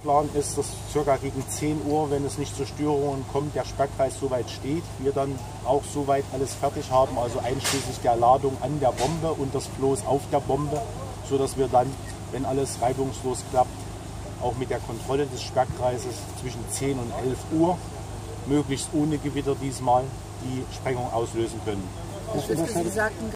Plan ist, dass circa gegen 10 Uhr, wenn es nicht zu Störungen kommt, der Sperrkreis soweit steht, wir dann auch soweit alles fertig haben, also einschließlich der Ladung an der Bombe und das Floß auf der Bombe, sodass wir dann, wenn alles reibungslos klappt, auch mit der Kontrolle des Sperrkreises zwischen 10 und 11 Uhr, möglichst ohne Gewitter diesmal, die Sprengung auslösen können. Sie sagten